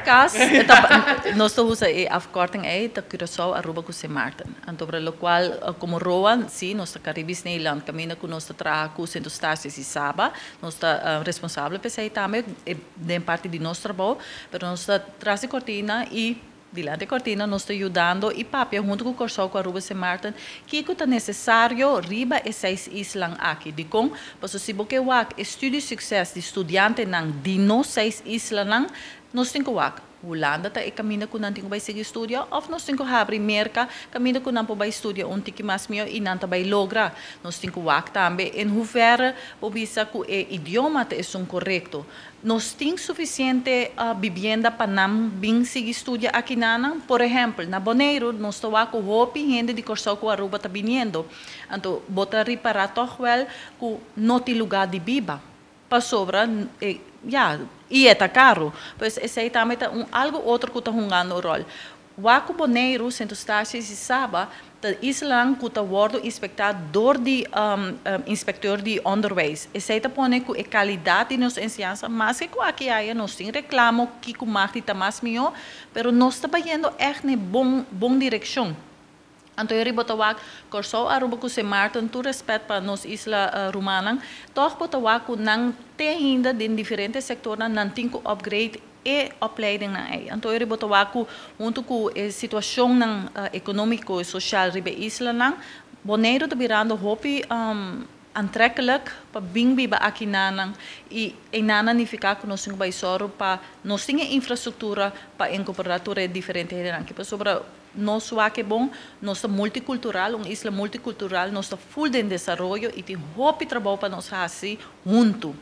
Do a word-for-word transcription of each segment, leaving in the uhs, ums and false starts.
Cas, nós usamos a afkorting aí da Curaçao Aruba com Saint Martin. Então, para o qual, como Rowan, sim, nós Caribis Nederland, caminha com nós trabalha com Centro Estácios e Saba, nós está responsável por isso também, de parte de nosso trabalho, mas nós está trazendo cortina e Dilante Cortina nos está ajudando e papia junto com o Corso com a Aruba Saint Martin que é necessário riba e seis islas aqui de com pois se você wak estudo sucesso de estudante nang de no seis islas nang nós temos que wak Holanda tá e caminha com nanti vai seguir estudo ou nós temos que abrir merca caminha com nanti vai estudar um tiki mais meu e nanti vai lograr nós temos que wak também em hoeverre obisa que o idioma é um correto nós temos suficiente uh, vivienda para não bem seguir estudo aqui nana por exemplo na Bonaire nós estamos com hopi gente de Corso com Aruba tá vindo então botar reparar toch wel que não tem lugar de biba para sobra eh, ja e é caro pois esse aí também tá um algo outro que está jogando o rol Waco Bonaire Centro Estácios e Saba de islang que está wordo inspectador de um, um, inspector de onderwijs esse aí tá põe que a qualidade de nossa ensinança mas que aqui aí nós tem reclamo que o marketing tá mais melhor pero nós está indo echt na bom bom direção Então, eu botava Corso Aruba com Saint Martin, tu respeito para nós isla uh, romana, toch botava que não tem ainda de diferentes setores não tem que upgrade e opleiding na aí. Então, eu botava que junto com a situação uh, econômica e social ribe isla não, Bonaire está virando hopi um, aantrekkelijk para bem viver aqui nana e em nana não ficar que nós temos baixo para nós temos infraestrutura para incorporar diferentes aqui para sobre nós que é bom nós somos multicultural uma isla multicultural nós estamos full de desenvolvimento e tem hope trabalho para nós fazer junto.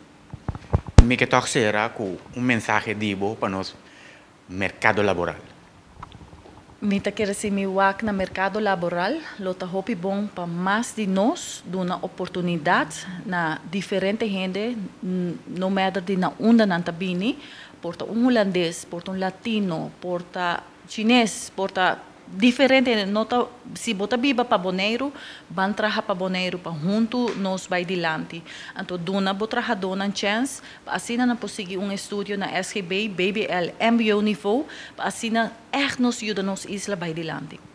Me que toque será com um mensagem divo para nós mercado laboral. Mita quer se me wak na mercado laboral, lota hopi bom para mais de nós, duna oportunidade na diferente gente, no matter de na onda na tabini, porta um holandês, porta um latino, porta chinês, porta diferente, nota se bota biba para Bonaire, van trabalhar para Bonaire para junto nós vai dilante. Então duna botra dona chance, assim na conseguir um estudo na S G B, B B L, M B O nível, assim na echt nos ajuda nos isla vai dilante.